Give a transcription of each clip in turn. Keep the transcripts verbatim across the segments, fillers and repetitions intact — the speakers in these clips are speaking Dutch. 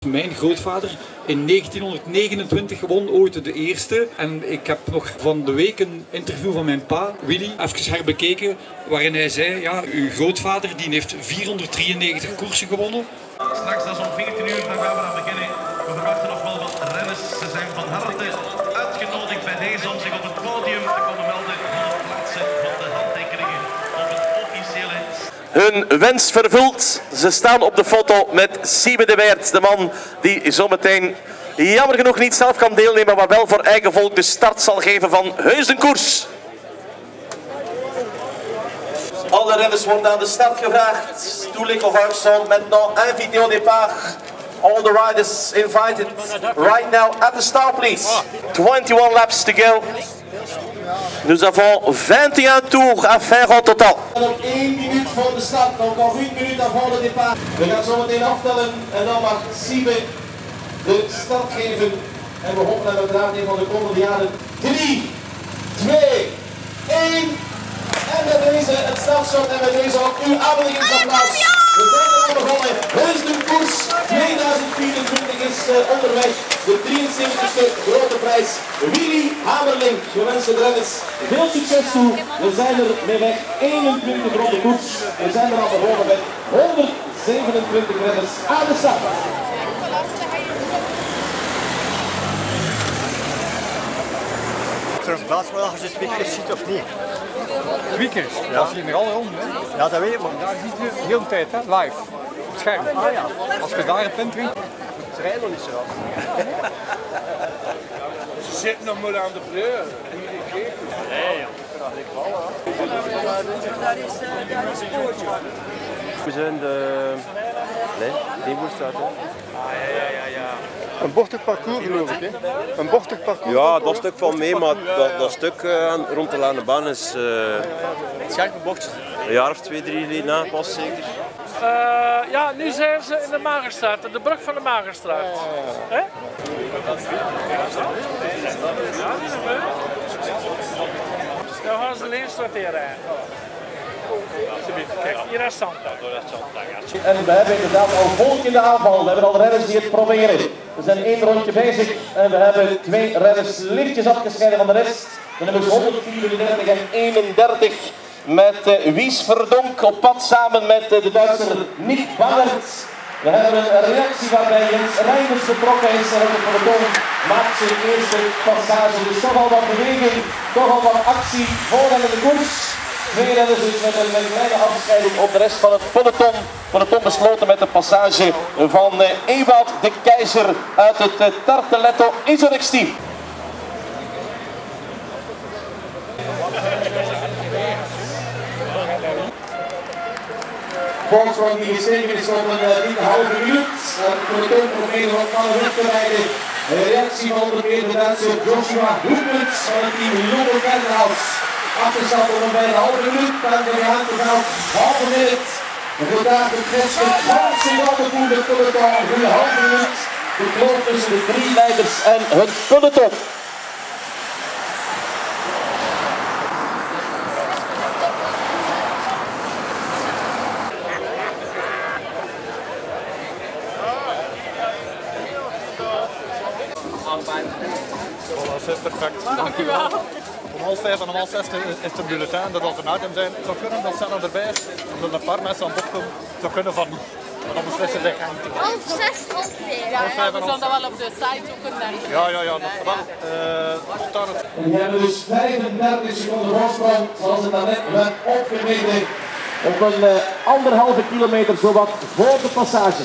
mijn grootvader in negentienhonderdnegenentwintig won ooit de eerste. En ik heb nog van de week een interview van mijn pa, Willy, even herbekeken, waarin hij zei, ja, uw grootvader die heeft vierhonderddrieënnegentig koersen gewonnen. Straks, dat is om veertien uur, dan gaan we aan beginnen. We verwachten nog wel wat renners. Ze zijn van harte uitgenodigd bij deze om zich op het podium te komen melden voor het plaatsen van de handtekeningen op het officiële... Hun wens vervuld. Ze staan op de foto met Siebe de Weert, de man die zometeen jammer genoeg niet zelf kan deelnemen, maar wel voor eigen volk de start zal geven van Heusdenkoers. Alle renners worden aan de start gevraagd. Tous les coureurs sont maintenant invités au départ. All the riders invited right now at the start, please. twenty-one laps to go. Nous avons vingt et un tours à faire au total. Op één minuut voor de start, donc nog één minuut avant le départ. We gaan zo meteen aftellen en dan mag Siebe de start geven. En we hopen dat we daar een van de komende jaren drie, twee, één. En met deze het startshot en met deze ook uw aanmoedigingsapplaus. We zijn er al begonnen. Heusdenkoers tweeduizend vierentwintig is uh, onderweg. De drieënzeventigste grote prijs. Willy Hamerling. We wensen de renners veel succes toe. We zijn er mee weg. eenentwintig grote koers. We zijn er al begonnen met honderdzevenentwintig renners aan de start. Is er een plaats waar je de tweakers ziet of niet? Tweakers? Ja. Dat zien er alle rond. Hè? Ja, dat weet ik, maar daar zie je de hele tijd, hè? Live. Op het scherm. Ah, ja. Als je daar een punt wint. ze rijden nog niet zo hard. Ze zitten nog maar aan de pleur. Nee, ja. Dat ligt wel, hè. We zijn de... Nee, Deelboerstraat, hè. Ah, ja, ja, ja, ja. Een bochtig parcours geloof ik, hè? Een bochtig parcours. Ja, dat stuk van mee, maar dat, dat stuk uh, rond de Lanebaan is uh, scherpe bochtjes. Een jaar of twee, drie geleden aangepast zeker. Uh, ja, nu zijn ze in de Magerstraat, de brug van de Magerstraat. Ja, ja, ja. Dan gaan ze links wat hier rijden. Kijk, hier is Santa. En we hebben inderdaad al volk in de aanval. We hebben al renners die het proberen. We zijn één rondje bezig en we hebben twee renners lichtjes afgescheiden van de rest. De nummers honderdvierendertig en eenendertig met uh, Wies Verdonk op pad samen met uh, de Duitser Nick Bangert. We hebben een reactie waarbij Jens Reinders vertrokken is en op het peloton maakt zijn eerste passage. Dus toch al wat beweging, toch al wat actie voor en in de koers. Twee renners dus met een, met een kleine afscheiding op de rest van het peloton. Peloton besloten met de passage van uh, Ewout de Keizer uit het uh, Tarteletto Isorex team. Volkswagen die gestegen is op een uh, dikke halve minuut. Het peloton probeert wat van de rug te rijden. Een reactie van onder meer de Duitse Joshua Hoekmans van het team Lobo Kenderhaus. Achterstand om bij een halve minuut, dan de Gehaanteveld, halve minuut. Vandaag de Kretske, Franse Waddenboer, de peloton, een goede halve minuut. De kloof tussen de drie leiders en het peloton. Dat is perfect, dankjewel. Om half vijf en om half zes is de bulletin, dat als een item zijn. Het zou kunnen dat Senna erbij is, dat een paar mensen aan bod komen. Het zou kunnen van niet. Maar dan beslissen zij gaan. Half zes, half vijf. Ja, ja, we zullen dat wel op de site ook kunnen. Ja, ja, ja. Dat, wel, uh, start. En die hebben dus vijfendertig seconden voorsprong, zoals het daarnet werd opgemeten. Op een uh, anderhalve kilometer zowat voor de passage.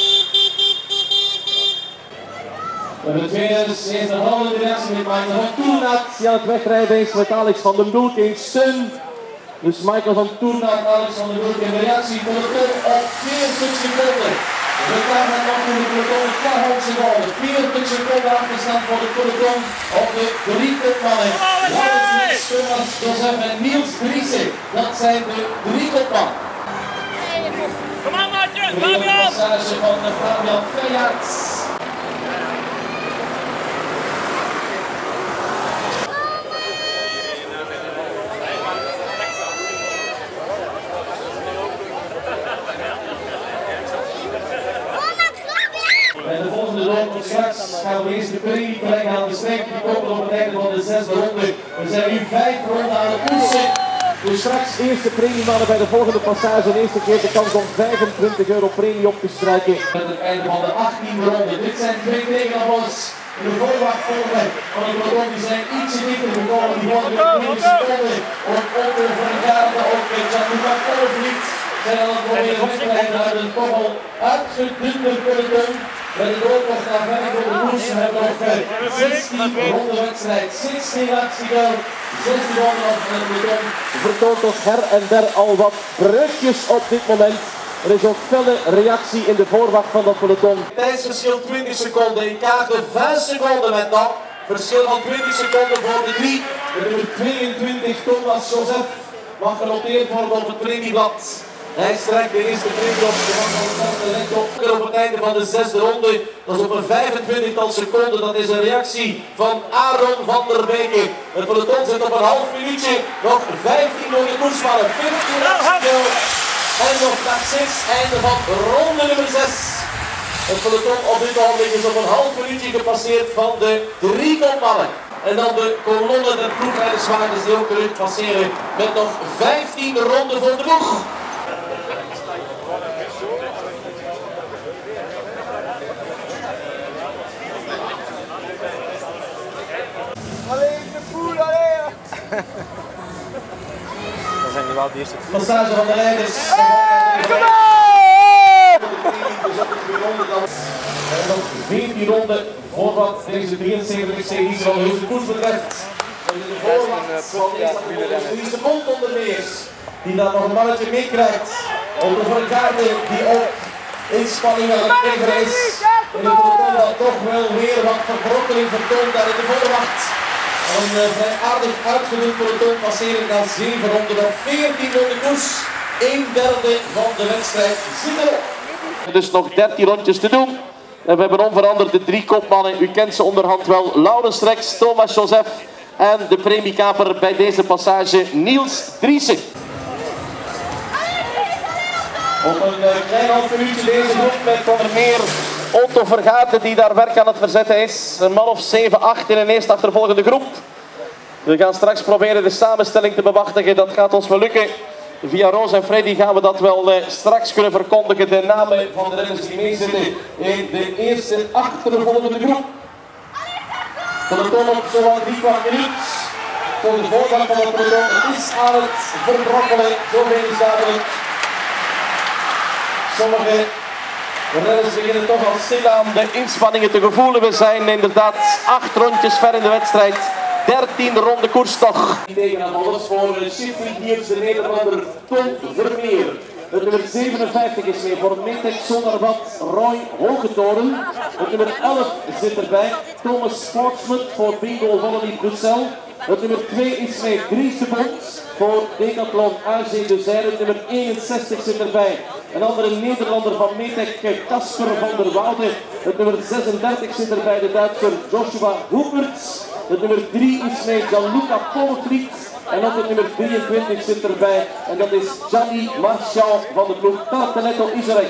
We hebben twee renners, eerst een halve directie met Michael van Toernat, die aan het wegrijden is met Alex van den Broek in steun. Dus Michael van Toernat, Alex van den Broek in de reactie voor de top op veertig seconden. We gaan met nog voor de peloton twaalf seconden, veertig seconden afgestand voor de peloton op de drie kopmannen. Laurens Thomas, Joseph en Niels Driessen, dat zijn de drie kopmannen. Kom aan, maatje! De passage van Fabian Feyaerts. En de peloton. Straks gaan we eerst de premie trekken aan de streep. Die komen op het einde van de zesde ronde. We zijn nu vijf ronden aan het koersen. Dus straks eerste premiemannen bij de volgende passage. De eerste keer de kans om vijfentwintig euro premie op te strijken. Met het einde van de achttiende ronde. Dit zijn twee tegenvallers. De voorwachtvolgen van het peloton die zijn ietsje dichter gekomen. Die worden weer negen seconden. Op Otto Vergaarde, ook Gianluca Colvliet zijn aan het proberen weg te rijden uit een toch al uitgedunde peloton. Met een doortocht naar vijf voor de koers. We hebben nog zestien ronden wedstrijd. zestien actiegel. zestien ronden af van het peloton. Vertoont toch her en der al wat breukjes op dit moment. Er is ook felle reactie in de voorwacht van dat peloton. Tijdsverschil twintig seconden. In Kaagde vijf seconden met nog. Verschil van twintig seconden voor de drie. De nummer tweeëntwintig, Thomas Joseph, mag genoteerd worden op het premieblad. Hij strijkt de eerste premie op de man van de op het einde van de zesde ronde. Dat is op een vijfentwintigtal seconden. Dat is een reactie van Aaron van der Beken. Het peloton zit op een half minuutje. Nog vijftien door de koersvallen. veertien actiegel. En nog dag zes, einde van ronde nummer zes. Het peloton op dit ogenblik is op een half minuutje gepasseerd van de drie kopmannen. En dan de kolonne der ploegrijderswagens die ook terug passeren met nog vijftien ronden voor de ploeg. Allee, de poel, allee! Dat zijn nu wel de eerste twee. Passage van de rijders. Kom En nog veertien ronden voor wat deze drieënzeventig series van Heuse Koers betreft. En in de voorwacht van deze drie seconden onder meer. Die dan nog een mannetje meekrijgt. Op de Vergaarde die ook inspanning aan het krijgen is. En het peloton dat toch wel weer wat verbrokkeling vertoont daar in de voorwacht. Een uh, vrij aardig uitgedund peloton passeren na zeven ronden of veertien door de koers. Een derde van de wedstrijd zit erop. Dus nog dertien rondjes te doen. En we hebben onveranderd de drie kopmannen. U kent ze onderhand wel. Laurens Rex, Thomas Joseph en de premiekaper bij deze passage Niels Driessen. Op een uh, klein half minuutje deze groep met onder meer Otto Vergaarde die daar werk aan het verzetten is. Een man of zeven acht in een eerst achtervolgende groep. We gaan straks proberen de samenstelling te bemachtigen. Dat gaat ons wel lukken. Via Roos en Freddy gaan we dat wel uh, straks kunnen verkondigen. De namen van de renners die meezitten in de eerste achtervolgende groep. Peloton op zo'n drie kwart minuut. Voor de voorgang van het peloton. Het is aan het verbrokkelen. Zoveel is duidelijk. Sommige renners beginnen toch al stilaan de inspanningen te gevoelen. We zijn inderdaad acht rondjes ver in de wedstrijd. dertiende ronde koers toch. Tegenaanvallers voor Shifty Gears, de Nederlander Tom Vermeer. Het nummer zevenenvijftig is mee voor Metek zonder wat Roy Hogetoren. Het nummer elf zit erbij, Thomas Sportsman voor Bingo Volley Brussel. Het nummer twee is mee Dries de Bond voor Decathlon A G de Zijre. Het nummer eenenzestig zit erbij. Een andere Nederlander van Metek, Casper van der Woude. Het nummer zesendertig zit erbij, de Duitser Joshua Hoeperts. Het nummer drie is mee Gianluca Colvliet. En op het nummer drieëntwintig zit erbij. En dat is Gianni Marchal van de ploeg Tartaletto Isorex.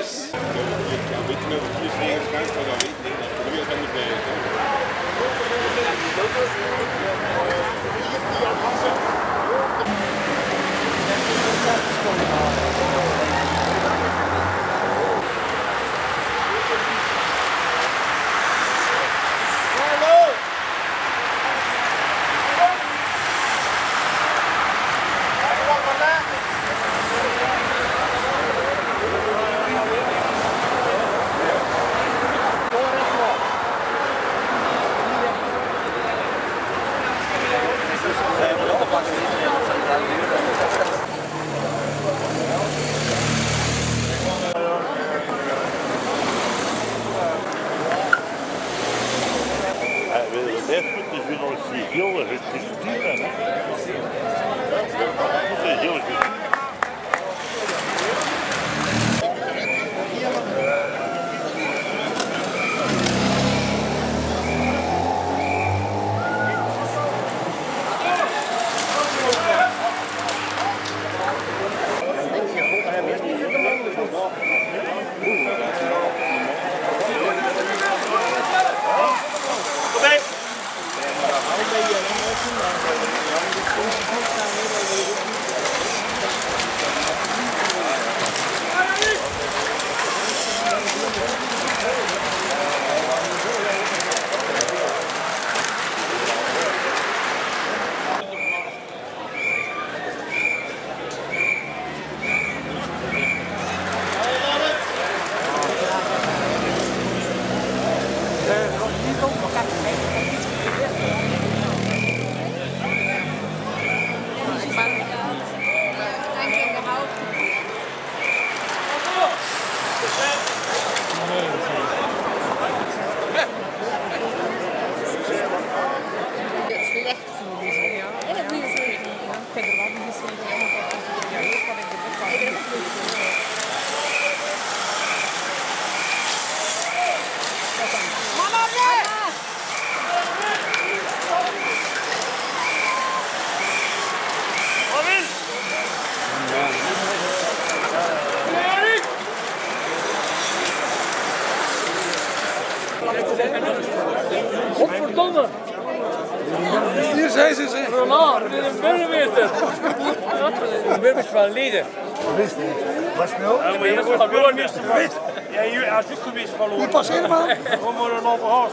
Godverdomme! Hier zijn ze, zeg. Renard, dit is een burgemeester. Een burgemeester van Leden. Wist niet. Was snel? Ja, maar je wordt een burgemeester van Leden. Ja, je als ook geweest van Leden. Je past helemaal. Gewoon maar een overhaast.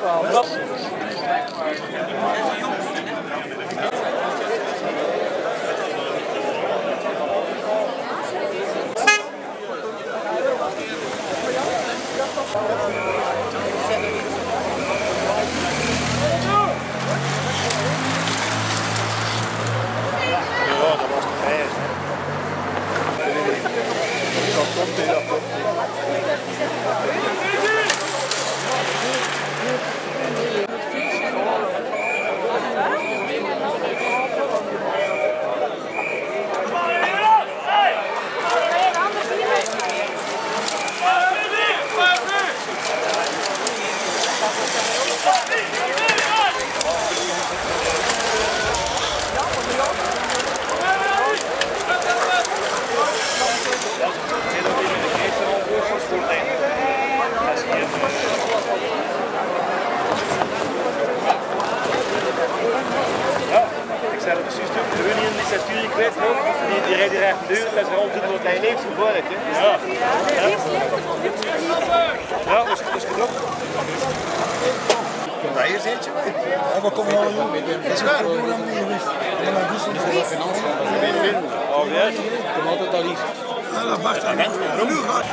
Die rijdt hier echt deur, dat is er altijd wat hij leeft gevaarlijk. Ja. Ja, dat is, dat is genoeg. Daar hier zit je. Ja, maar kom maar jongen. Dat is waar. Ik ben niet geweest. Ik ben naar Duitsland. Ik ben naar Duitsland. Oh ja, ik kom altijd al hier. Ja, dat mag dan. Nu gaat.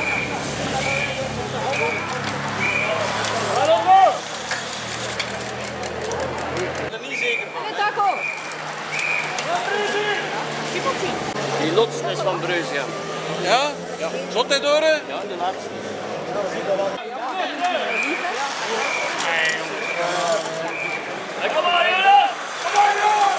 Die lots is van Breus, ja. Ja? Ja. Zot hij door? Ja, de laatste. Kom maar, jongen! Kom maar, jongen!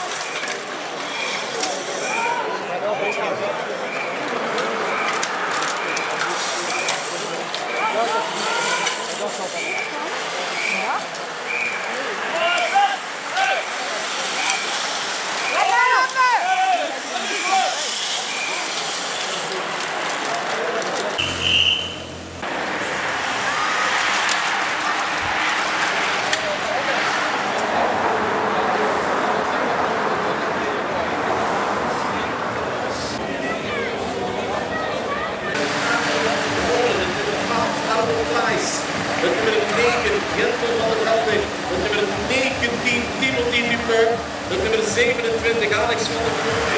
Het nummer negen, Jentel van der Velde. Het nummer negentien, Timothy Duper. Het nummer zevenentwintig, Alex van der Velde.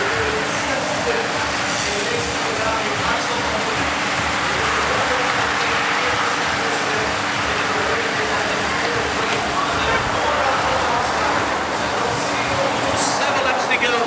Seven laps to go.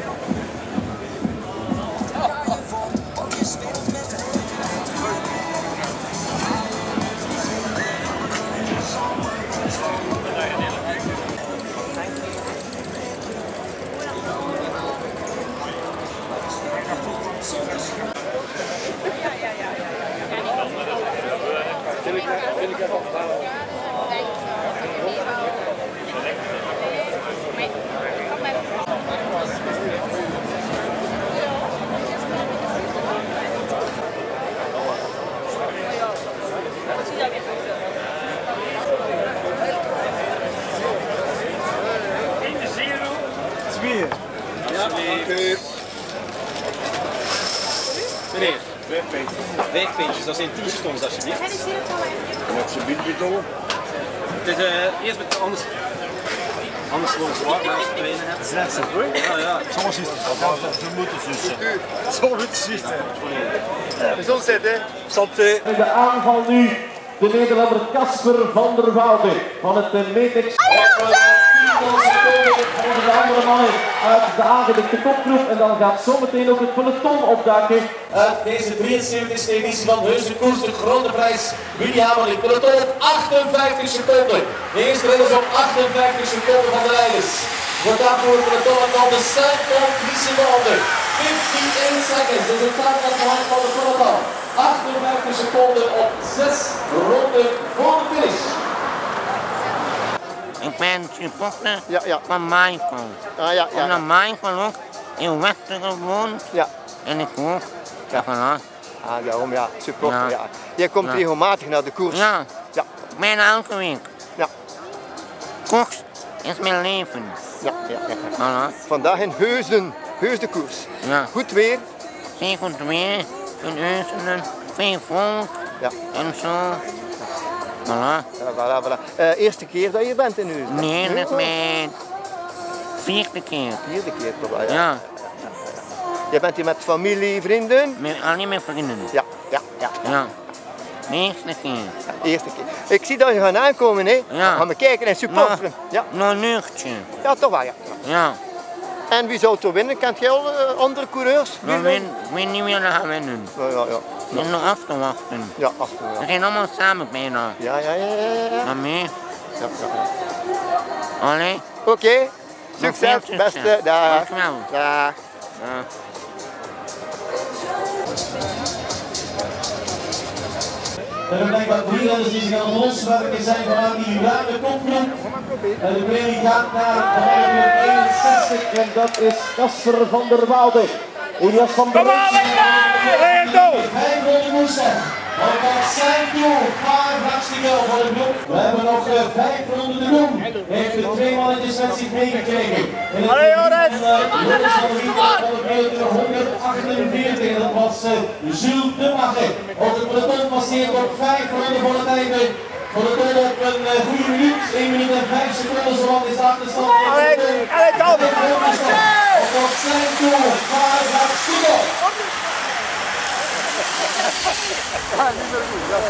Twee. Ja, oké. Meneer, Vijf pintjes. vijf pintjes, dat zijn tien seconden alsjeblieft. Met zijn bidbidon. Het is uh, eerst met anders. Anders wordt het zwaar, maar als je twee hebt. Zes, hoor. Ja, ja. Zoals is het. Zo moet het zussen. Zo moet het zussen. Gezondheid, hè. Santé. In de aanval nu de Nederlander Casper van der Woude van het Metex. Onder de andere mannen uit de aangedekte kopgroep en dan gaat zometeen ook het peloton opduiken. Uit deze drieënzeventigste editie van Heuse Koers, de grote prijs Willy Hamerling. Peloton op achtenvijftig seconden. De eerste rijders op achtenvijftig seconden van de rijders. Wordt daarvoor het peloton aan de cinquante seconden. vijfenvijftig seconds is het tijdlasbelang van de peloton. achtenvijftig seconden op zes ronden voor de finish. Ik ben supporter ja, ja. van Michael. Ah, ja, ja, Omdat Michael ook in Westerlo woont. Ja. En ik ook. Ja. Vanaf. Ah, daarom ja, supporter. Ja. Ja. Jij komt Ja. regelmatig naar de koers. Ja. Ja. bijna elke week. Ja. Koks is mijn leven. Ja, ja, ja. Voilà. Vandaag in Heusden, Heusdenkoers. Ja. Goed weer. Zeer goed weer, in Heusden, veel volk ja. en zo. Voilà. Ja, voilà, voilà. Uh, eerste keer dat je bent in Heusden? Nee, dat is mijn vierde keer. Vierde keer toch wel, ja. Ja. Je bent hier met familie, vrienden? Met, alleen met vrienden. Ja, ja, ja. Ja. De eerste keer. Ja, de eerste keer. Ik zie dat je gaat aankomen, hè? Ja. Gaan we kijken en supporteren. Ja. Nog een uurtje. Ja, toch wel, ja. Ja. En wie zou er winnen? Kent jij al uh, andere coureurs? Ik weet, weet niet wie er gaat winnen. Ja, ja, ja. We zijn nog af te wachten. Ja, af te wachten. We zijn allemaal samen bijna. Ja, ja, ja, ja. ja. Maar mee. Ja, ja. Allee. Oké. Okay. Succes, succes, beste. Dag. Dankjewel. Dag. Ja. We hebben blijkbaar drie renners die zich aan het loswerken zijn vanuit die ruime kopgroep. En de premie gaat naar nummer eenenzestig en dat is Casper van der Waalde. Elias van der Waalde. vijfhonderd moesten. Want dat zijn toe. Vijf hartstikke voor de groep. We hebben nog uh, vijf ronden te doen. Heeft er twee mannetjes met zich meegekregen. Allee Joris! honderdachtenveertig en dat was uh, Jules de Mache. Ook het peloton passeert op vijf ronden voor het einde. Voor de toon op een uh, goede minuut. één minuut en vijf seconden, zo wat is de achterstand. Allee, allee, kom! Op dat zijn toe. Vijf hartstikke. Ja, niet meer goed. Ja,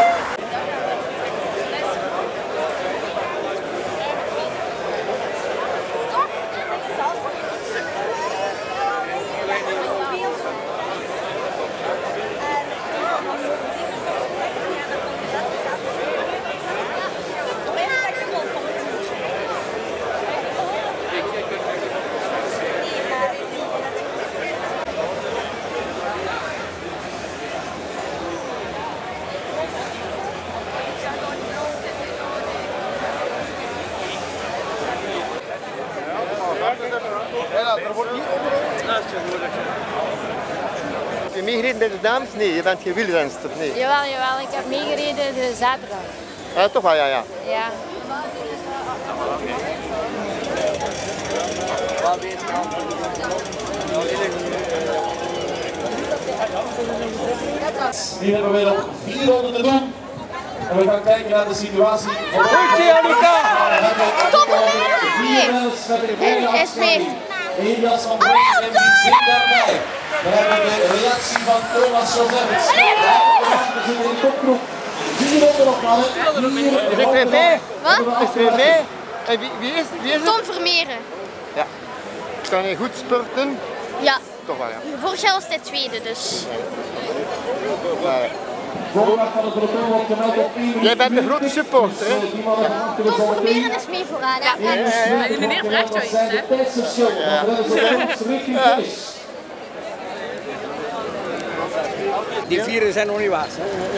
er wordt niet Heb je meegereden bij de dames? Nee, je bent geen wielrenster. Nee. Jawel, jawel, ik heb meegereden de zaterdag. Ja, toch wel, ja, ja. Ja. Nu hebben we nog vier ronden te doen. En we gaan kijken naar de situatie. Goed, Janica! Vier renners met een kleine afstand. Elias van Oh, Brink en die zit daarbij. We hebben de reactie van Thomas Joseffs. We zitten in de kopgroep. Vier ronden nog, mannen. Is er weer mee? Wat? Is er weer mee? En wie, wie, is, wie is het? Tom Vermeeren. Ja. Kan je goed spurten? Ja. Toch wel, ja. Vorig jaar was hij tweede, dus. Ja. Jij bent een grote supporter, hè? Tom Vermeeren is mee vooraan. Ja, ja, ja, ja. Die meneer vraagt wel iets, hè? Ja. Die vieren zijn nog niet waard.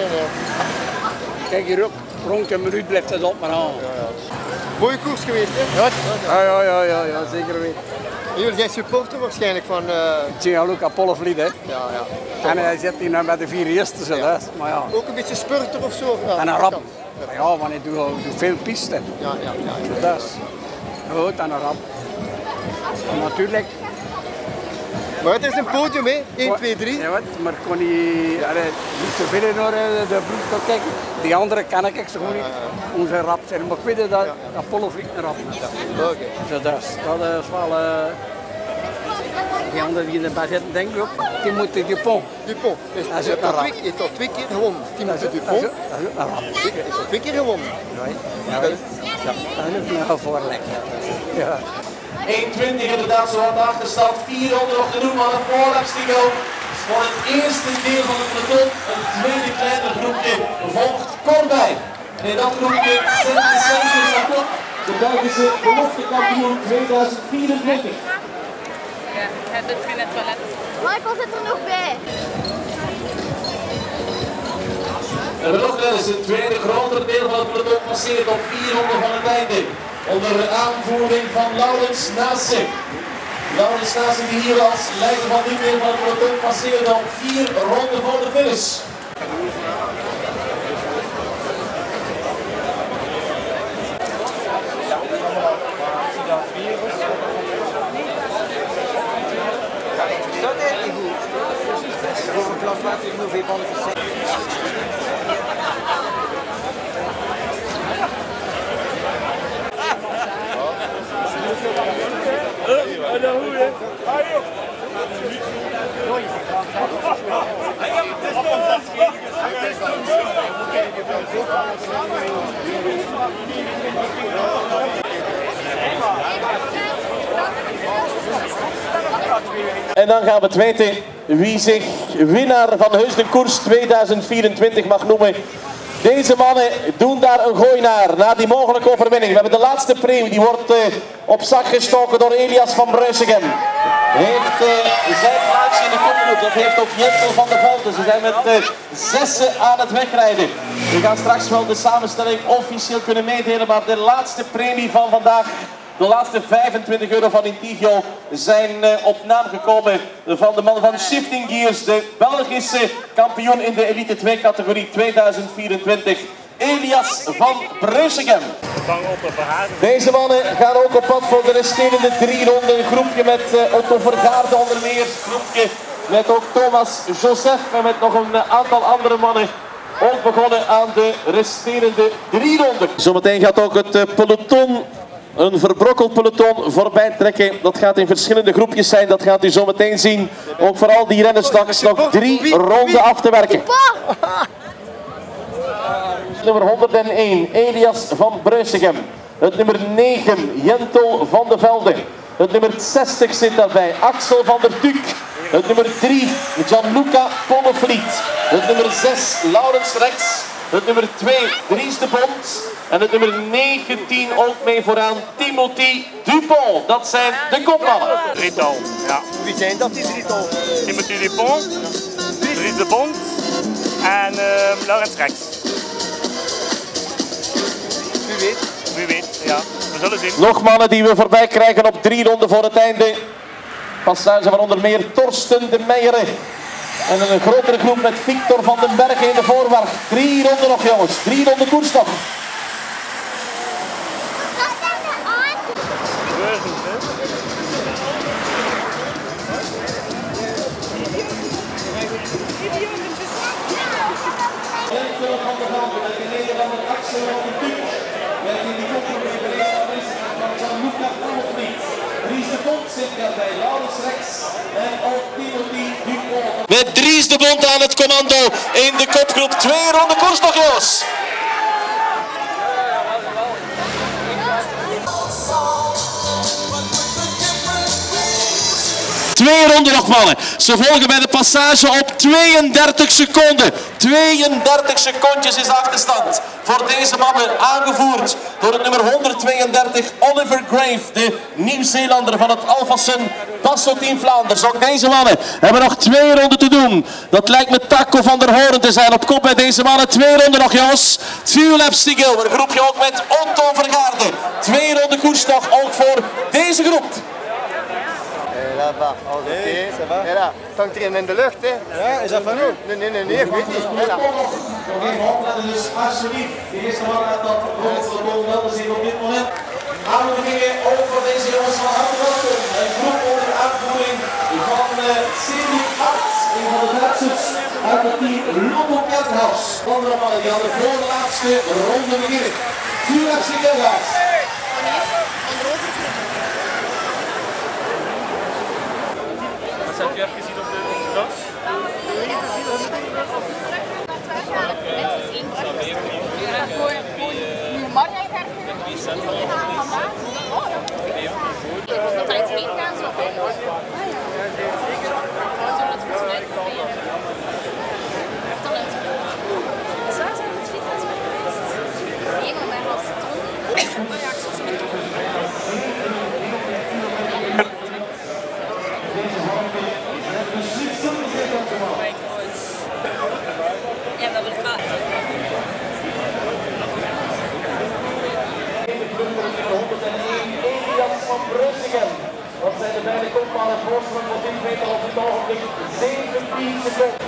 Kijk hier ook, rond een minuut blijft het op maar aan. Mooie koers geweest, hè? Ja, ja, ja, ja, ja zeker weten. En jullie zijn supporter waarschijnlijk van... Uh... Gianluca Pollevliet, hè? Ja, ja. En hij zit hier nou met de vier eerste, zo, ja. Maar ja. Ook een beetje spurter of zo? Ja, en een rap. Ja, want ik doe, doe veel piste. Ja, ja, ja. Dat is goed en een rap. En natuurlijk. Maar het is een podium, hè? één, twee, drie. Ja, wat? Maar ik kon niet, allee, niet zoveel naar de broek kijken. Die andere kan ik zo goed niet. Onze rap zijn. Maar ik weet dat Apollo vliegt een rap. Ja. Oké. Okay. Dus dat, is, dat is wel... Uh, die anderen die erbij zitten, denk ik ook. Die moeten Dupont. Dupont. Is, dat is, is, al twee, is al twee keer gewonnen. Die moeten Dupont. Dat is ook een rap. Is al twee keer gewonnen. Nee. Ja, dat is ook nog voor lekker. Ja. één twintig inderdaad, zo aan de achterstand. vier ronden nog te doen aan het voorlaapstigo. Voor het eerste deel van het peloton, een tweede kleine groepje, volgt Corbijn. En in dat groepje Sente Sente Sapot, de Belgische beloftekampioen tweeduizend vierentwintig. Ja, het is in het toilet. Michael zit er nog bij. We hebben nog wel eens een tweede groter deel van het peloton passeert op vier ronden van het einde. Onder de aanvoering van Laurens Naassen. Laurens Naassen die hier als leider van dit deel van het peloton passeert op vier ronden voor de finish. En dan gaan we het weten wie zich winnaar van Heusden Koers tweeduizend vierentwintig mag noemen. Deze mannen doen daar een gooi naar, na die mogelijke overwinning. We hebben de laatste premie, die wordt uh, op zak gestoken door Elias van Bruisegem. Heeft uh, zijn plaatsje in de kopgroep, dat heeft ook Jentel van der Velden. Ze zijn met uh, zessen aan het wegrijden. We gaan straks wel de samenstelling officieel kunnen meedelen, maar de laatste premie van vandaag, de laatste vijfentwintig euro van Intigio, zijn uh, op naam gekomen van de man van Shifting Gears, de Belgische kampioen in de Elite twee categorie tweeduizend vierentwintig. Elias van Bruisegem. Deze mannen gaan ook op pad voor de resterende drie ronden. Een groepje met uh, Otto Vergaarde onder meer. Een groepje met ook Thomas Joseph en met nog een aantal andere mannen. Ook begonnen aan de resterende drie ronden. Zometeen gaat ook het uh, peloton, een verbrokkeld peloton, voorbij trekken. Dat gaat in verschillende groepjes zijn, dat gaat u zo meteen zien. Ook vooral die renners straks nog drie ronden af te werken. Nummer honderdéén, Elias van Bruisegem. Het nummer negen, Jentel van de Velde. Het nummer zestig zit daarbij, Axel van der Tuuk. Het nummer drie, Gianluca Pollevliet. Het nummer zes, Laurens Rex. Het nummer twee, Dries de Bond. En het nummer negentien ook mee vooraan, Timothy Dupont. Dat zijn de kopmannen. Drietal, ja. Wie zijn dat, die drietal? Timothy Dupont, Dries de Bond en uh, Laurens Rex. Wie weet. Wie weet, ja. We zullen zien. Nog mannen die we voorbij krijgen op drie ronden voor het einde. Passage van onder meer Torsten de Meijeren. En een grotere groep met Victor van den Bergen in de voorwacht. Drie ronden nog, jongens. Drie ronden koers nog. Met Dries de Bond aan het commando in de kopgroep. Twee ronden koers nog, jongens. Twee ronden nog, mannen. Ze volgen bij de passage op tweeëndertig seconden. tweeëndertig secondjes is de achterstand voor deze mannen, aangevoerd door het nummer honderdtweeëndertig, Oliver Grave, de Nieuw-Zeelander van het Alphasun Basso Team Vlaanders. Ook deze mannen hebben nog twee ronden te doen. Dat lijkt me Taco van der Hoorn te zijn op kop bij deze mannen. Twee ronden nog, jongens. Two laps to go. Een groepje ook met Otto Vergaarde. Twee ronden koers nog, ook voor deze groep. Là-bas, oké. Okay. Ça va? Et là, tant que tu es in de lucht, hè? Ja, is dat van u? Nee, nee, nee, nee, ik weet niet. Voilà. Dus alsjeblieft, de eerste man uit dat peloton melden zich op dit moment. Aanmoedigingen over deze jongens van harte welkom. Een groep onder aanvoering van uh, Cindy Arts, een van de Duitsers uit het team Lotto Kerthaus. Andere mannen die aan de voorlaatste ronde beginnen. Vier laps in Kerthaus. Heb je even gezien op de onze das? Ja, dat wordt waar. Elias van Bruisegem. Dat zijn de beide kopmannen voorsprong van dit meter op het ogenblik zeventien seconden.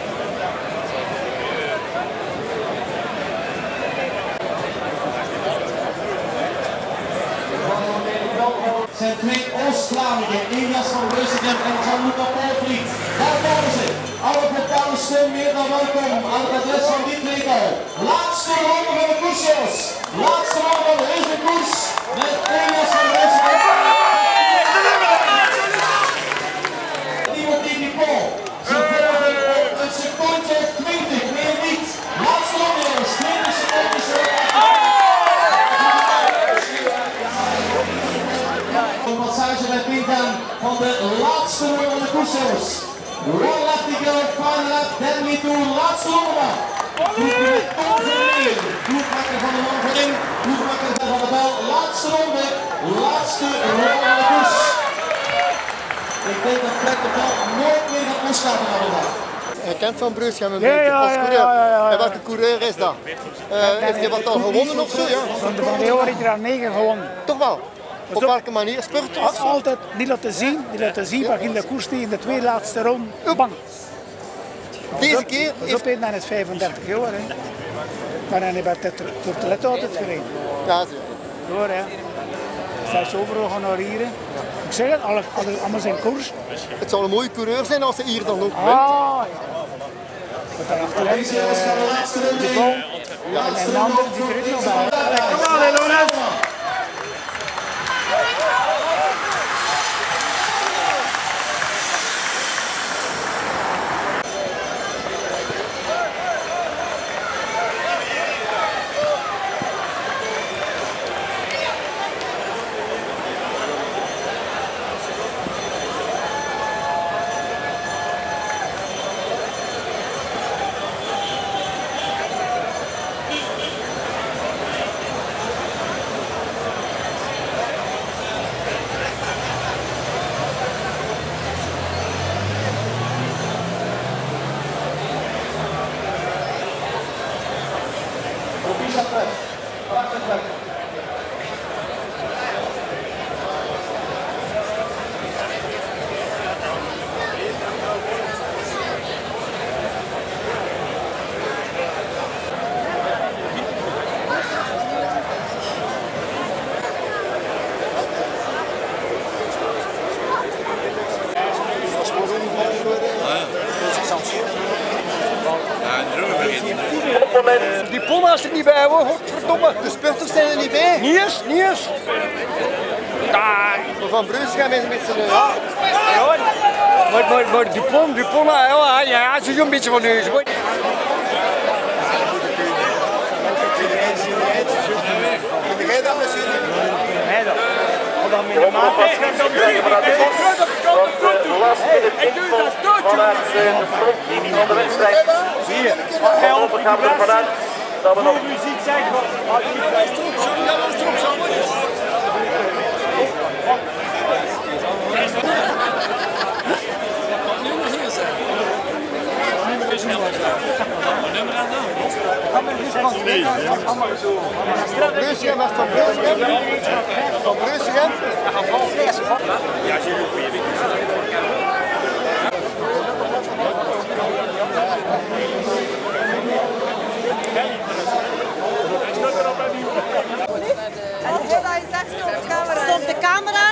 Het zijn twee Oost-Vlamingen, Elias van Bruisegem en Gianluca Pollevliet. Daar komen ze. Alle vocale steun meer dan welkom aan het adres van dit tweetal. Laatste ronde van de koers, jongens. Laatste ronde van deze koers met Elias van Bruisegem. Timothy Dupont. Ze volgen op een secondje of twintig, meer niet. Laatste ronde, jongens. twintig seconden. jongens. One left to go, final lap, then we do laatste ronde. Ploegmakker van de man voorin, ploegmakker van de bal, laatste ronde, laatste ronde van de koers. Ik denk dat Fred de bal nooit meer gaat loslaten aan de dag. Hij kent Van Breusegem een Ja, beetje ja, als ja, coureur. ja, ja, ja. En welke coureur is dat? Uh, heeft hij wat al gewonnen of zo? Ja? Van de Van Leeuwen heeft er al negen gewonnen. Toch wel? Op welke manier? Spurt? Al- Altijd niet laten zien, niet laten zien waar in de koers die in de twee laatste ronde. Bang. Deze keer is op een dan is vijfendertig jaar. Hè. Maar dan heeft hij door de let altijd gereden. Ja, zo. Door hè. Zij is overal gaan naar hier. Hè. Ik zeg het, alle, alle, allemaal zijn koers. Het zal een mooie coureur zijn als hij hier dan ook wint. Ah, ja. Wat daar achterin is, uh, de bal. Ja, en de andere die er ook nog bij. Kom aan, Lorenz! Die Ponna is er niet bij, hoor. Godverdomme. De spurters zijn er niet bij. Niet eens, niet eens. Daar. Van Breusegem is met zijn... Ja. Maar, maar, maar Dupont, Dupont, ja, ja, ze is een beetje van neus. Jij dat misschien? Nee, dat. Dan met de maat is het dan weer. Ik doe dat goed. Vanuit de front van de wedstrijd. Zie je. Voorlopig gaan we ervan uit dat we nog... U ziet zeggen wat. Ja, dat is toch zo. Breusegem was van Breusegem. Van Breusegem. Ja, zie je voor je winkel. Stond de camera.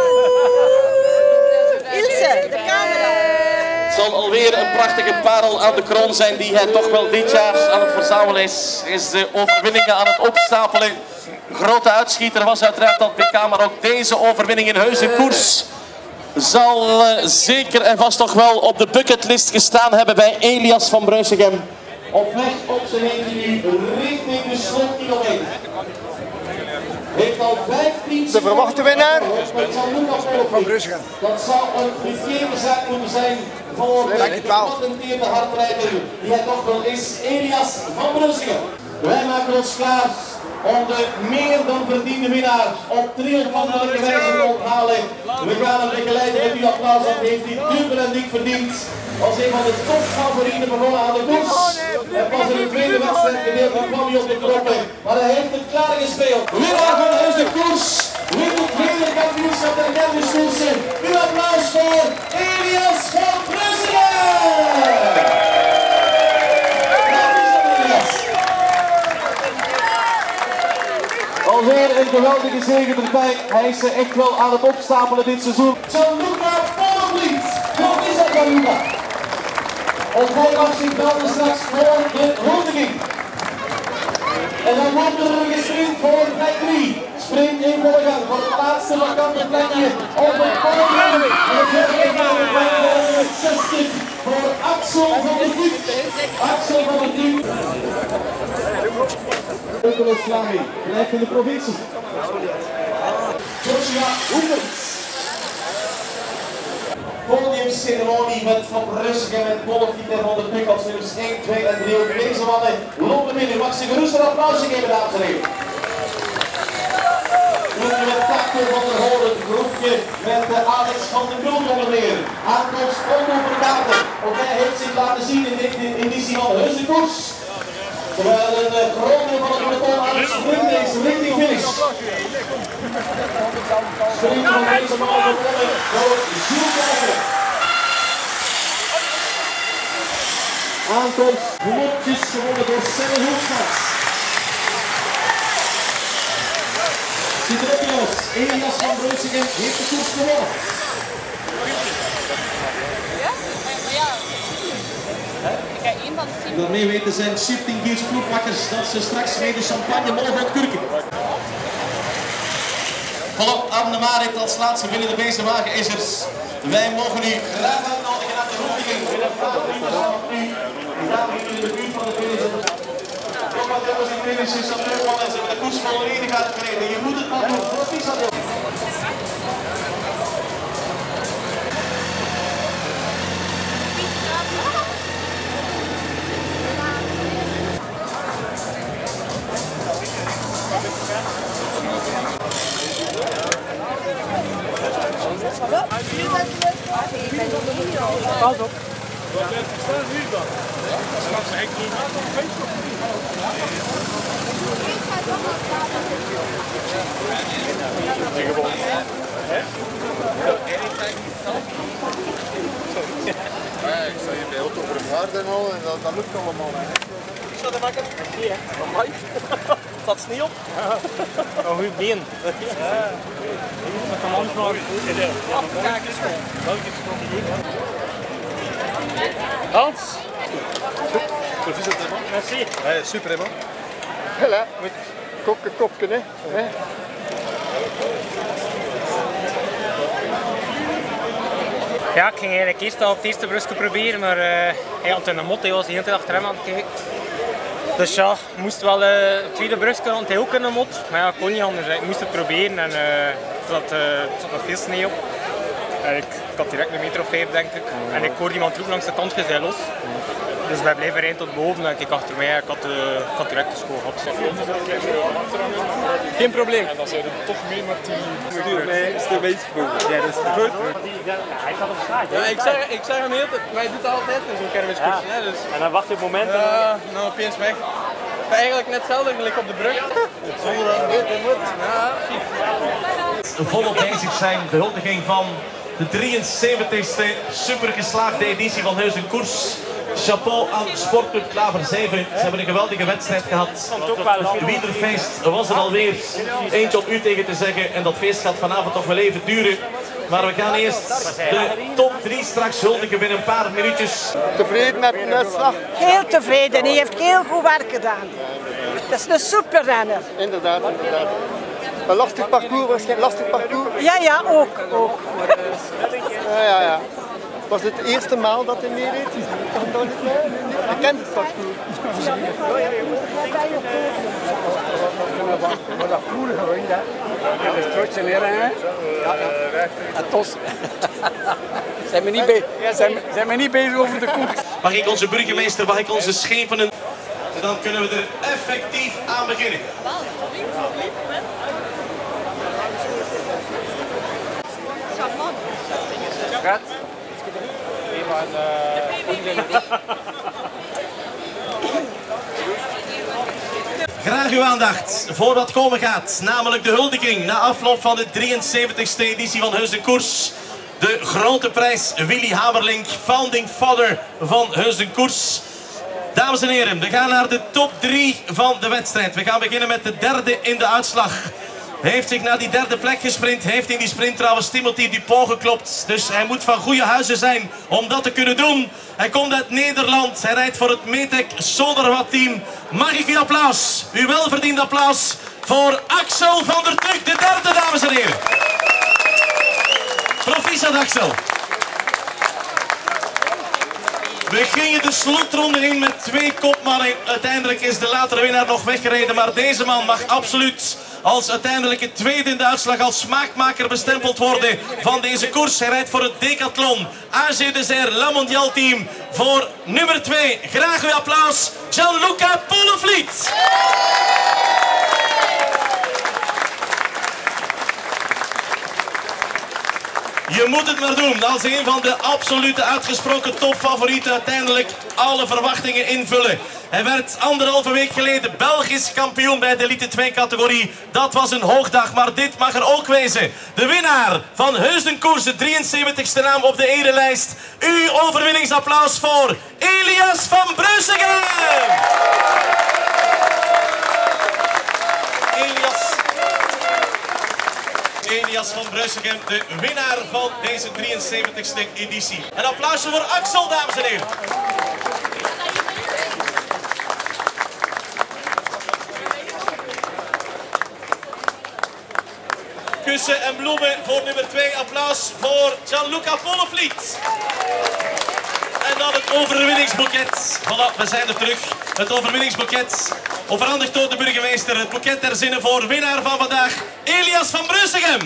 Ilse, de camera. Het zal alweer een prachtige parel aan de kroon zijn die hij toch wel dit jaar aan het verzamelen is. Is de overwinningen aan het opstapelen. Grote uitschieter was uiteraard dat P K, maar ook deze overwinning in Heus en Koers zal uh, zeker en vast toch wel op de bucketlist gestaan hebben bij Elias van Breusegem. Op weg op zijn heen richting de slotkilometer. Heeft al vijftien de verwachte winnaar van Breusegem. Dat zou een verkeerde zaak moeten zijn voor de getalenteerde hardrijder die hij toch wel is, Elias van Breusegem. Wij maken ons klaar om de meer dan verdiende winnaar op triomfantelijke wijze te onthalen. We gaan hem begeleiden met uw applaus, dat heeft hij dubbel en dik verdiend. Als een van de topfavorieten begonnen aan de koers. En pas in het tweede wedstrijdgedeelte kwam hij op de knoppen. Maar hij heeft het klaar gespeeld. Winnaar van Heus en Koers. Wint het tweede kampioenschap der Germiskoersen. Uw applaus voor Elias van Breusegem. Alweer een geweldige zege erbij. Hij is er echt wel aan het opstapelen dit seizoen. Gianluca Pologliet. Wat is dat, Gianluca? Of hij mag zich melden straks voor de huldiging. En dan wordt er gesprint voor plek drie. Sprint in volle gang voor het laatste vakante plekje op het podium. En het wordt een plek zestig voor Axel van der Diep. Axel van der Diep. Oekeloslavie blijft in de provincie. Joshua Hoeverts. Podium openingsceremonie met Van Russig en met Bollefiet van de Puk als nummers één, twee en drie. Ook deze mannen lopen binnen. Mag ze gerust een applausje geven, dames en heren. Groepje met Taco van der Hoorn, het groepje met uh, Alex van den Bulk onder meer. Aankomst Otto Verkaten. Ook hij heeft zich laten zien in deze editie van de Heuse Koers. Terwijl een uh, groot deel van het peloton aan het sprinten is richting finish. Springen van deze man gewonnen door Jules Kijker. Aankomst Blokjes gewonnen door Senne Hulsmans. Citropios, Elias van Breusingen heeft de koers gewonnen. Daarmee weten zijn shifting gears ploegmakkers dat ze straks mee de champagne mogen ontkurken. Volop Arne-Marit als laatste binnen de beestenwagenissers. Wij mogen u graag uitnodigen aan de huldiging. U gaat hier in de buurt van de finish. Nog wat jongens in finish is dat leuk, want ze hebben de koers volledig uitgereden. Je moet het maar doen. Precies dat. Pas op. Ja, ik sta hier bij Otto Vergaard en al en dat, dat lukt allemaal. Is dat de makker? Nee, hè? Amai. Staat sneeuw op? Een goed been. Met de man nog. Kijk eens gewoon. Hans! Proficiat, hè, man? Merci. Ja, super, hè, man? Hela, met kokken, kopken, hè? hè? Ja, ik ging eigenlijk eerst al op het eerste brusje proberen, maar uh, hij had een mot, hij was de hele tijd achter hem aan het kijken. Dus ja, ik moest wel uh, het tweede brusje, want hij ook een mot. Maar ja, ik kon niet anders, ik moest het proberen en uh, er zat, uh, zat nog veel sneeuw op. En ik, ik had direct een meter of vijf, denk ik. En ik hoorde iemand roepen langs de kant, je zei los. Dus wij blijven rijden tot boven en ik kijk achter mij, ik had, uh, ik had direct de school gehad. Geen probleem. En dan zijn we toch mee met die... Nee, is de weesproef. Ja, dat is goed. Hij gaat op straat. Ja, ik zeg, ik zeg hem heel tijd, maar hij doet het altijd in zo'n kermiskoers. Ja. Dus... En dan wacht je op het moment. Ja, nou opeens weg. Maar eigenlijk net hetzelfde, gelijk op de brug. Zonder dat het beter moet. Ja, volop bezig zijn, de huldiging van de drieënzeventigste supergeslaagde editie van Heuse Koers. Chapeau aan Sportclub Klaver zeven. Ze hebben een geweldige wedstrijd gehad. Het wielerfeest was er alweer eentje op u tegen te zeggen. En dat feest gaat vanavond nog wel even duren. Maar we gaan eerst de top drie straks huldigen binnen een paar minuutjes. Tevreden met de uitslag? Heel tevreden, hij heeft heel goed werk gedaan. Dat is een superrenner. Inderdaad, inderdaad. Een lastig parcours, waarschijnlijk lastig parcours? Ja, ja, ook. ook. Ja, ja, ja. Was het de eerste maal dat hij meereed? Je kent het parcours. Maar dat voelen gewoon, hè. Dat is trots en eer, hè. En tos. Zijn we niet bezig, zijn, zijn we niet bezig over de koek. Mag ik onze burgemeester, mag ik onze schepenen? Dan kunnen we er effectief aan beginnen. Gaat. Graag uw aandacht voor wat komen gaat, namelijk de huldiging na afloop van de drieënzeventigste editie van Heuse Koers. De grote prijs Willy Hamerlink, founding father van Heuse Koers. Dames en heren, we gaan naar de top drie van de wedstrijd. We gaan beginnen met de derde in de uitslag. Heeft zich naar die derde plek gesprint. Heeft in die sprint trouwens Timothy Dupont geklopt. Dus hij moet van goede huizen zijn om dat te kunnen doen. Hij komt uit Nederland. Hij rijdt voor het Metec Soderwat team. Mag ik een applaus? Uw welverdiend applaus voor Axel van der Tug. De derde, dames en heren. Proficiat Axel. We gingen de slotronde in met twee kopmannen. Uiteindelijk is de latere winnaar nog weggereden. Maar deze man mag absoluut als uiteindelijke tweede in de uitslag als smaakmaker bestempeld worden van deze koers. Hij rijdt voor het Decathlon A G Desert La Mondial team voor nummer twee. Graag uw applaus, Gianluca Pollevliet. Je moet het maar doen als een van de absolute uitgesproken topfavorieten uiteindelijk alle verwachtingen invullen. Hij werd anderhalve week geleden Belgisch kampioen bij de Elite twee categorie. Dat was een hoogdag, maar dit mag er ook wezen. De winnaar van Heusden-koers, de drieënzeventigste naam op de erelijst. Uw overwinningsapplaus voor Elias van Breusegem. Elias. Elias van Breusegem, de winnaar van deze drieënzeventigste editie. Een applausje voor Axel, dames en heren. Kussen en bloemen voor nummer twee. Applaus voor Gianluca Pollevliet. En dan het overwinningsboeket. Voilà, we zijn er terug. Het overwinningsboeket. Overhandigd door de burgemeester. Het boeket ter zinne voor winnaar van vandaag, Elias van Breusegem.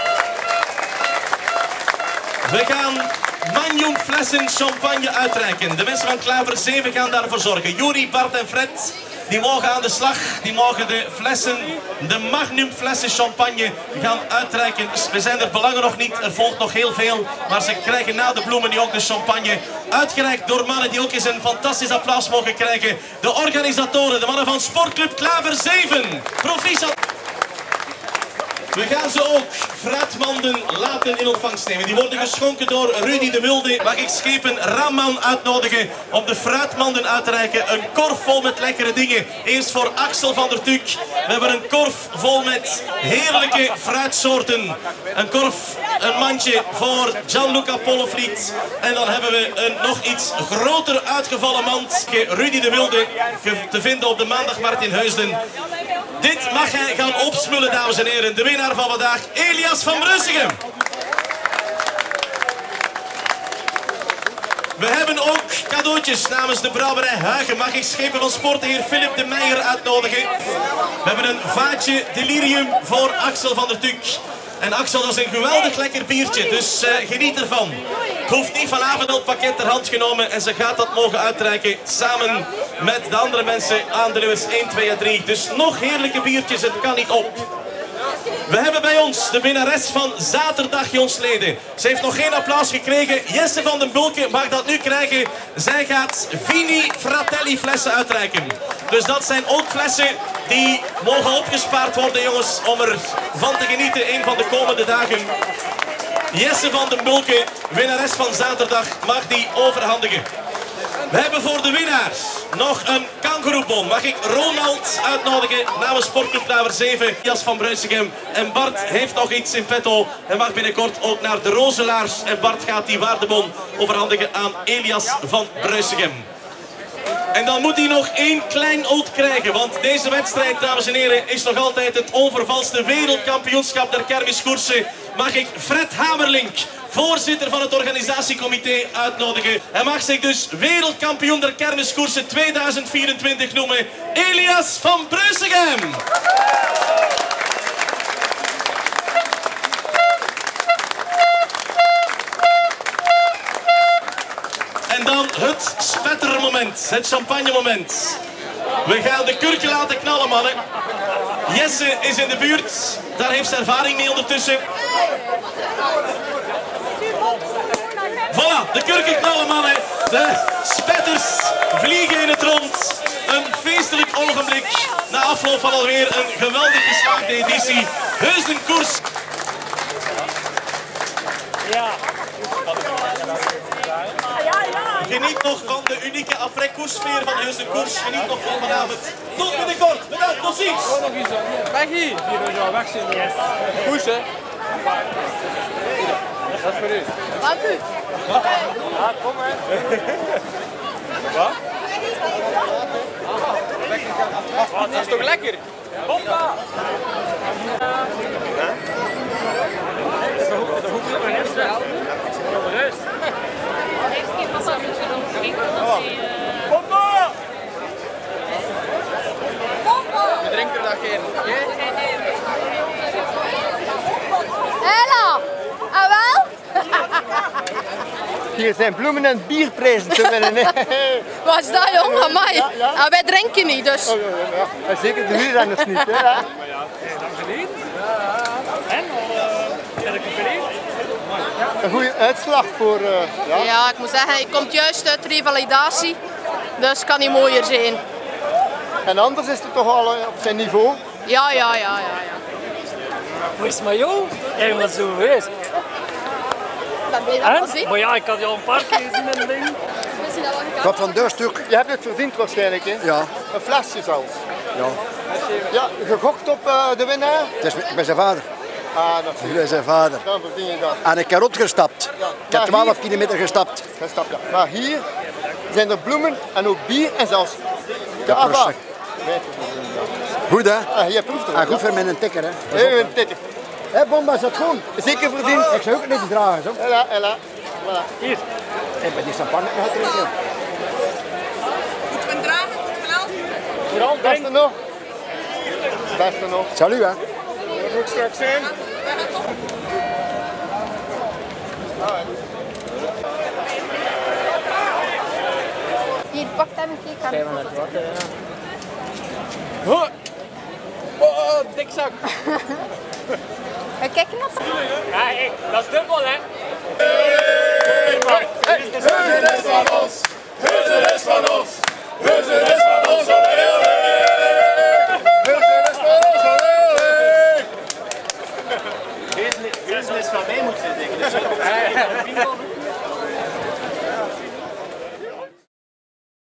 We gaan magnum flessen champagne uitreiken. De mensen van Klaver zeven gaan daarvoor zorgen. Juri, Bart en Fred, die mogen aan de slag. Die mogen de flessen, de magnum flessen champagne gaan uitreiken. We zijn er belangen nog niet, er volgt nog heel veel. Maar ze krijgen na de bloemen nu ook de champagne. Uitgereikt door mannen die ook eens een fantastisch applaus mogen krijgen. De organisatoren, de mannen van Sportclub Klaver zeven. Proficiat. We gaan ze ook fruitmanden laten in ontvangst nemen. Die worden geschonken door Rudy de Wilde. Mag ik schepen Raman uitnodigen om de fruitmanden uit te reiken. Een korf vol met lekkere dingen. Eerst voor Axel van der Tuk. We hebben een korf vol met heerlijke fruitsoorten. Een korf, een mandje voor Gianluca Pollevliet. En dan hebben we een nog iets groter uitgevallen mand. Rudy de Wilde te vinden op de maandagmarkt in Heusden. Dit mag hij gaan opsmullen, dames en heren. De winnaar van vandaag, Elias van Breusegem. We hebben ook cadeautjes namens de brouwerij Huigen. Mag ik schepen van sportheer Philip de Meijer uitnodigen? We hebben een vaatje delirium voor Axel van der Tuk. En Axel, dat is een geweldig lekker biertje, dus uh, geniet ervan. Het hoeft niet vanavond al het pakket ter hand genomen en ze gaat dat mogen uitreiken samen met de andere mensen aan de nummers één, twee en drie. Dus nog heerlijke biertjes, het kan niet op. We hebben bij ons de winnares van zaterdag jongsleden. Ze heeft nog geen applaus gekregen. Jesse van den Bulke mag dat nu krijgen. Zij gaat Vini Fratelli flessen uitreiken. Dus dat zijn ook flessen die mogen opgespaard worden, jongens, om ervan te genieten een van de komende dagen. Jesse van den Bulke, winnares van zaterdag, mag die overhandigen. We hebben voor de winnaars nog een kangoeroebon. Mag ik Ronald uitnodigen namens Sportclub Klaver zeven, Elias van Breusegem. En Bart heeft nog iets in petto en mag binnenkort ook naar de Rozelaars. En Bart gaat die waardebon overhandigen aan Elias van Breusegem. En dan moet hij nog één klein oot krijgen, want deze wedstrijd, dames en heren, is nog altijd het onvervalste wereldkampioenschap der kermiskoersen. Mag ik Fred Hamerlink, voorzitter van het organisatiecomité, uitnodigen. Hij mag zich dus wereldkampioen der kermiskoersen tweeduizend vierentwintig noemen, Elias van Breusegem. En dan het spettermoment, het champagnemoment. We gaan de kurken laten knallen, mannen. Jesse is in de buurt, daar heeft ze ervaring mee ondertussen. Voilà, de kurken knallen, mannen. De spetters vliegen in het rond. Een feestelijk ogenblik na afloop van alweer een geweldig geslaagde editie. Heusden-koers. Ja. Geniet nog van de unieke après-koerssfeer van Heusden-koers. Geniet nog van vanavond. Tot binnenkort. Bedankt, tot ziens. Weg hier. Hier zou weg zijn. Yes. Koers, hè. Dat is voor u. Dank u. Ja, kom maar. Wat? Dat is toch lekker? Hoppa! Dat hoeft zo maar net wel. Rust. Pompa! We drinken er dag in. Hier zijn bloemen- en bierprijzen te winnen. Hè. Wat is dat, jong? Amai. Ja, ja. Ah, wij drinken niet, dus. Oh, ja, ja, ja. Zeker de wielrenners niet. Hè. Ja, lang geleden. En al uh, een goede uitslag voor... Uh, ja. ja, ik moet zeggen, ik kom juist uit revalidatie. Dus het kan niet mooier zijn. En anders is het toch al op zijn niveau? Ja, ja, ja, ja. ja. Hoe is het met jou? Jij was zo geweest. Dat ben je dat gezien? Maar ja, ik had je al een paar keer gezien in een ding. Wat van duur stuk? Je hebt het verdiend waarschijnlijk, hè? Ja. Een flesje zelfs. Ja. Ja, gegokt op uh, de winnaar? Het is bij zijn vader. Ah, dat is bij zijn vader. Dan verdien je dat. En ik heb rondgestapt. Ja. Ik heb twaalf kilometer gestapt. Gestapt, ja. Maar hier zijn er bloemen en ook bier en zelfs de ja, afval. Goed, hè? Ah, je proeft het. Ah, goed voor met een tikker, hè? Even een tikker. Hé, Bomba, is dat goed? Zeker verdiend. Ik zou ook niet dragen, zo. Hela, hela. Voilà. Hier. Ik ben die champagne gaan drinken. Moeten we hem dragen? Vooral? Vooral Beste nog. Beste nog. Salut, hè? Dat moet straks zijn. Hier, pak hem een keer. vijfhonderd watt, ja. Oh, dik zak. Kijk naar. Ja, hey, dat is dubbel, hè.